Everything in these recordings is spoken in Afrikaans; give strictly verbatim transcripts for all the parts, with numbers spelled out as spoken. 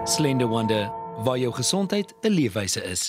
Slender Wonder, waar jou gesondheid 'n leefwyse is.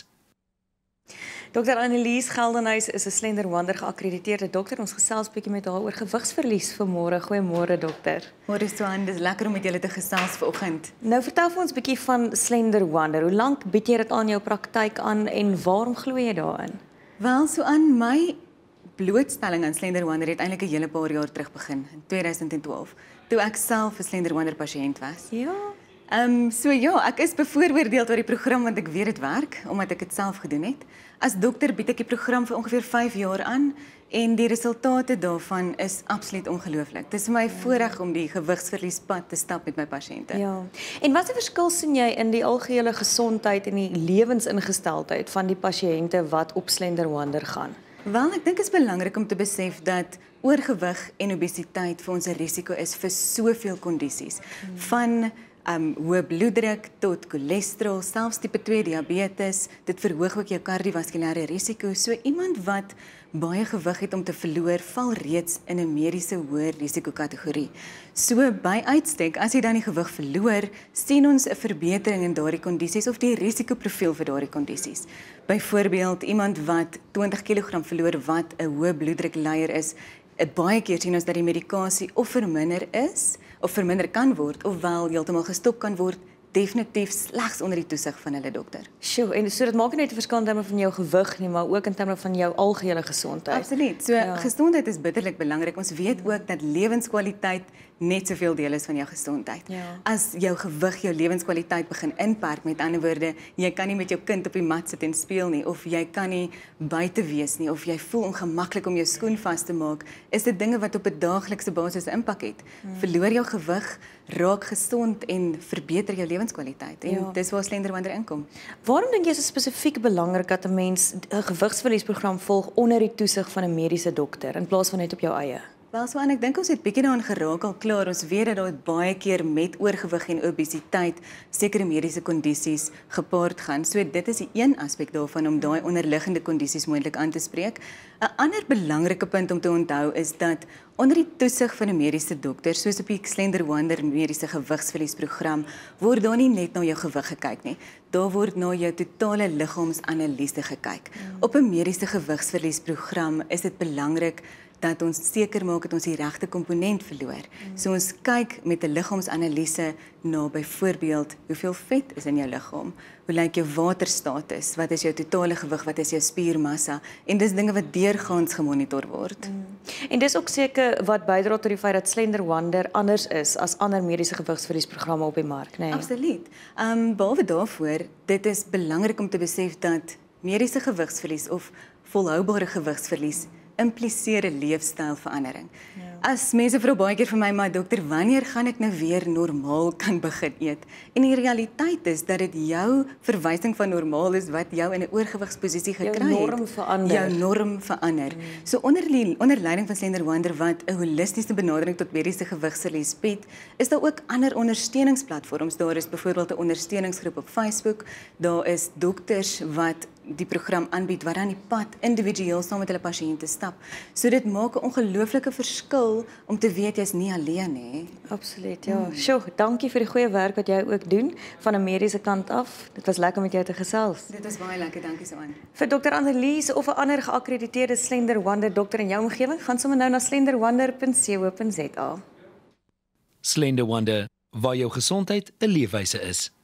dokter Annelies Geldenhuys is 'n Slender Wonder geakkrediteerde dokter. Ons gesels 'n bietjie met haar oor gewigsverlies vanmôre. Goeiemôre dokter. Môre Suan, dis lekker om met julle te gesels vanoggend. Nou vertel vir ons 'n bietjie van Slender Wonder. Hoe lank bied jy dit aan jou praktyk aan en waarom glo jy daarin? Wel, Suan, my blootstelling aan Slender Wonder het eintlik 'n hele paar jaar terug begin, in twintig twaalf, toe ek self 'n Slender Wonder pasiënt was. Ja. Ehm um, so ja, ek is bevooroordeel oor die program want ek weet dit werk omdat ek dit self gedoen het. As dokter bied ek die program vir ongeveer vyf jaar aan en die resultate daarvan is absoluut ongelooflik. Dit is vir my voorreg om die gewigsverliespad te stap met my pasiënte. Ja. En wat 'n verskil sien jy in die algehele gesondheid en die lewensingesteldheid van die pasiënte wat op Slender Wonder gaan? Wel, ek dink dit is belangrik om te besef dat oorgewig en obesiteit vir ons 'n risiko is vir soveel kondisies. Hmm. Van um, hoë bloeddruk tot cholesterol, selfs tipe twee diabetes, dit verhoog ook jou kardiovaskulêre risiko. So iemand wat baie gewig het om te verloor, val reeds in 'n mediese hoër risikokategorie. So by uitstek, as jy dan die gewig verloor, sien ons 'n verbetering in daardie kondisies of die risikoprofiel vir daardie kondisies. Byvoorbeeld iemand wat twintig kilogram verloor wat 'n hoë bloeddrukleier is, baie keer sien ons dat die medikasie of verminder is of verminder kan word ofwel heeltemal gestop kan word, definitief slegs onder die toesig van hulle dokter. Sjoe, en so dit maak nie net 'n verskil in terme van jou gewig nie, maar ook in terme van jou algehele gesondheid. Absoluut. So ja. Gesondheid is bitterlik belangrik. Ons weet ook dat lewenskwaliteit net soveel deel is van jou gesondheid. Ja. As jou gewig jou lewenskwaliteit begin inperk, met ander woorde, jy kan nie met jou kind op die mat sit en speel nie, of jy kan nie buite wees nie, of jy voel ongemaklik om jou skoen vas te maak, is dit dinge wat op 'n daaglikse basis 'n impak het. Hmm. Verloor jou gewig, raak gesond en verbeter jou lewenskwaliteit. En ja. Dis waar Slender Wonder inkom. Waarom dink jy is dit spesifiek belangrik dat 'n mens 'n gewigsverliesprogram volg onder die toesig van 'n mediese dokter in plaas van net op jou eie? Wel, so, en ek dink ons het bietjie daaraan geraak al klaar. Ons weet dat daar baie keer met oorgewig en obesiteit sekere mediese kondisies gepaard gaan. So dit is die een aspek daarvan om daai onderliggende kondisies moontlik aan te spreek. 'n Ander belangrike punt om te onthou is dat onder die toesig van 'n mediese dokter, soos op die Slender Wonder mediese gewigsverliesprogram, word daar nie net na jou gewig gekyk nie. Daar word na jou totale liggaamsanalise gekyk. Hmm. Op 'n mediese gewigsverliesprogram is dit belangrik dat ons seker maak dat ons die regte komponent verloor. Mm. So ons kyk met 'n liggaamsanalise na byvoorbeeld hoeveel vet is in jou liggaam, hoe lyk jou waterstatus, wat is jou totale gewig, wat is jou spiermassa, en dis dinge wat deurgaans gemonitor word. Mm. En dis ook seker wat bydra tot die feit dat Slender Wonder anders is as ander mediese gewigsverliesprogramme op die mark, né? Nee? Absoluut. Um, behalwe daarvoor, dit is belangrik om te besef dat mediese gewigsverlies of volhoubare gewigsverlies impliseer 'n leefstylverandering. Ja. As mense vra baie keer vir my, maar dokter, wanneer gaan ek nou weer normaal kan begin eet? En die realiteit is dat dit jou verwysing van normaal is wat jou in 'n oorgewigsposisie gekry het. Jou norm verander. Jou norm verander. Hmm. So onder die onder leiding van Slender Wonder wat 'n holistiese benadering tot mediese gewigsverlies bied, is daar ook ander ondersteuningsplatforms. Daar is byvoorbeeld 'n ondersteuningsgroep op Facebook. Daar is dokters wat die program aanbied wat dan die pad individueel saam met hulle pasiënte stap. So dit maak 'n ongelooflike verskil om te weet jy's nie alleen nie. Absoluut, ja. Mm. Sjoe, dankie vir die goeie werk wat jy ook doen van 'n mediese kant af. Dit was lekker om met jou te gesels. Dit was baie lekker, dankie Suan. Vir dokter Annelies of 'n ander geakkrediteerde Slender Wonder dokter in jou omgewing, gaan sommer nou na slender wonder punt co punt za. Slender Wonder, waar jou gesondheid 'n leefwyse is.